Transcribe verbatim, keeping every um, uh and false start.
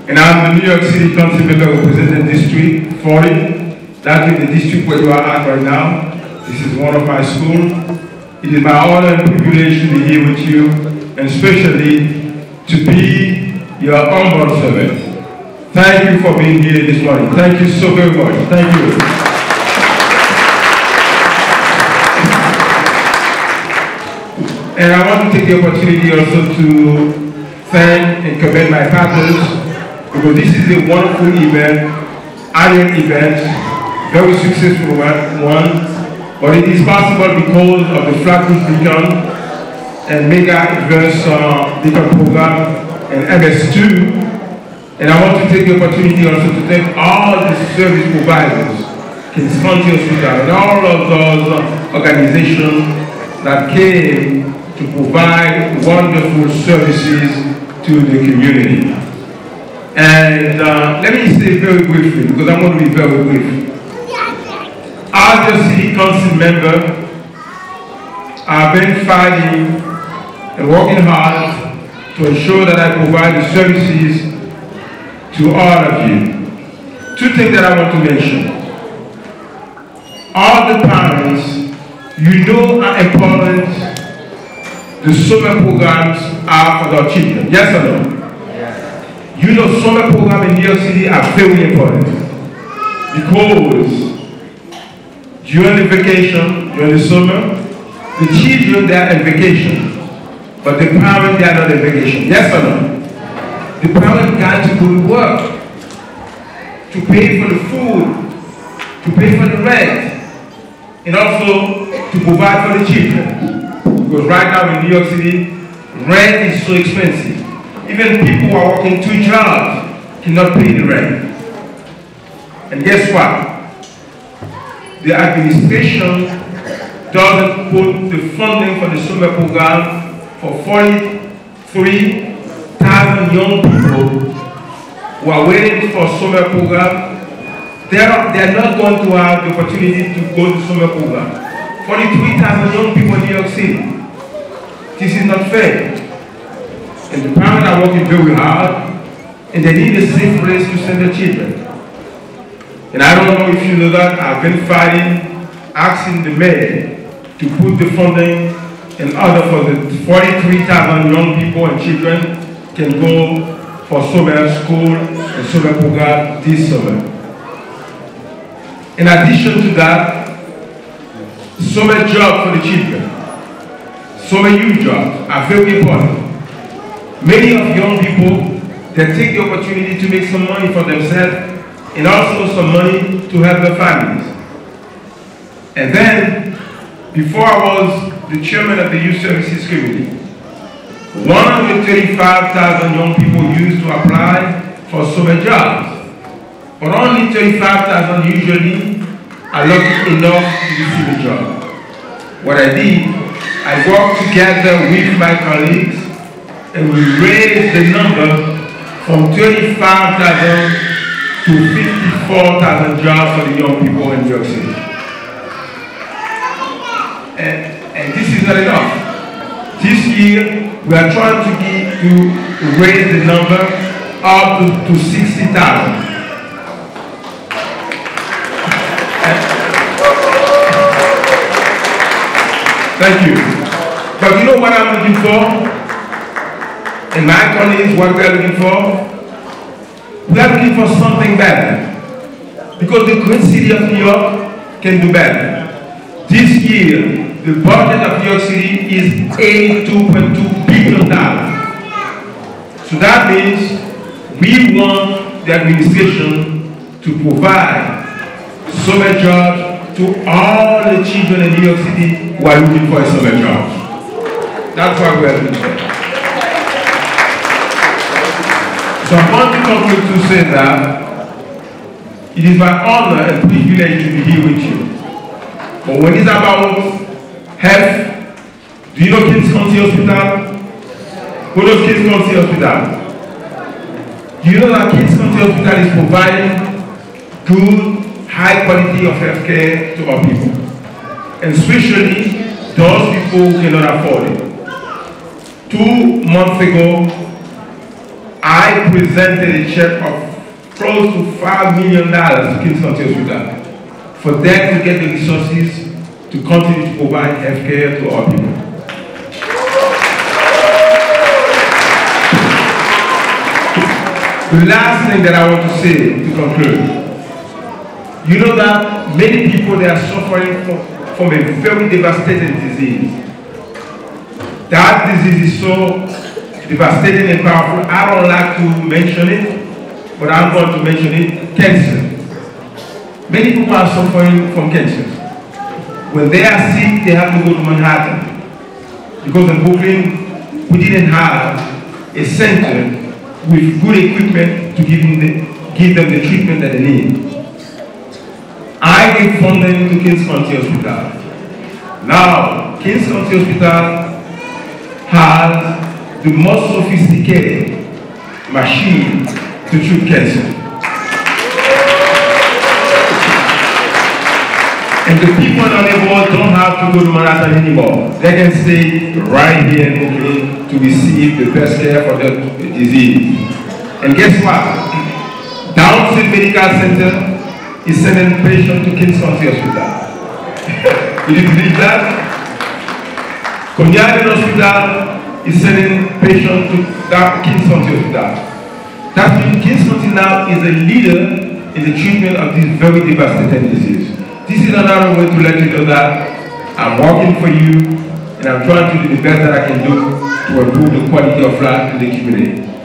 And I'm the New York City Council member representing District forty. That is the district where you are at right now. This is one of my schools. It is my honor and privilege to be here with you, and especially to be your humble servant. Thank you for being here this morning. Thank you so very much. Thank you. And I want to take the opportunity also to thank and commend my partners, because this is a wonderful event, annual event, very successful one, but it is possible because of the Flatbush Beacon and Mega Advanced uh, Beacon Program and M S two. And I want to take the opportunity also to thank all the service providers, Kings County Hospital, and all of those uh, organizations that came to provide wonderful services to the community. And uh, let me say very briefly, because I'm going to be very brief. As a city council member, I've been fighting and working hard to ensure that I provide the services to all of you. Two things that I want to mention. All the parents, you know how important the summer programs are for their children. Yes or no? Yes. You know summer programs in New York City are very important because during the vacation, during the summer, the children, they are on vacation, but the parents, they are not on vacation. Yes or no? The parents got to go to work to pay for the food, to pay for the rent, and also to provide for the children. Because right now in New York City, rent is so expensive. Even people who are working two jobs cannot pay the rent. And guess what? The administration doesn't put the funding for the summer program for forty-three thousand young people who are waiting for summer program. They're, they're not going to have the opportunity to go to summer program. forty-three thousand young people in New York City. This is not fair. And the parents are working very hard, and they need a safe place to send their children. And I don't know if you know that, I've been fighting, asking the mayor to put the funding in order for the forty-three thousand young people and children can go for summer school and summer program this summer. In addition to that, summer job for the children, summer youth jobs are very important. Many of young people, they take the opportunity to make some money for themselves and also some money to help their families. And then, before I was the chairman of the Youth Services Committee, one hundred thirty-five thousand young people used to apply for summer jobs. But only thirty-five thousand usually are lucky enough to receive a job. What I did, I worked together with my colleagues and we raised the number from thirty-five thousand to fifty-four thousand jobs for the young people in New York City. And, and this is not enough. This year, we are trying to, get, to raise the number up to, to sixty thousand. Thank you. But you know what I'm looking for? And my colleagues, what we are looking for? We are looking for something better. Because the great city of New York can do better. This year, the budget of New York City is eighty-two point two billion dollars. So that means we want the administration to provide summer jobs to all the children in New York City who are looking for a summer job. That's what we are looking for. So I want to conclude to say that it is my honor and privilege to be here with you. But when it's about health, do you know Kings County Hospital? Who knows Kings County Hospital? Do you know that Kings County Hospital is providing good, high quality of health care to our people? And especially those people who cannot afford it. Two months ago, I presented a check of close to five million dollars to King's County Hospital for them to get the resources to continue to provide health care to our people. The last thing that I want to say to conclude, you know that many people, they are suffering from, from a very devastating disease. That disease is so devastating and powerful, I don't like to mention it, but I'm going to mention it, cancer. Many people are suffering from cancer. When they are sick, they have to go to Manhattan. Because in Brooklyn, we didn't have a center with good equipment to give them the, give them the treatment that they need. I gave funding to King's County Hospital. Now, King's County Hospital has the most sophisticated machine to treat cancer. And the people on the board don't have to go to Manhattan anymore. They can stay right here in Brooklyn to receive the best care for their disease. And guess what? Downstate Medical Center is sending patients to King's County Hospital. Did you believe that? Conyaden Hospital is sending patients to King's County Hospital. That means King's County now is a leader in the treatment of this very devastating disease. This is another way to let you know that I'm working for you and I'm trying to do the best that I can do to improve the quality of life in the community.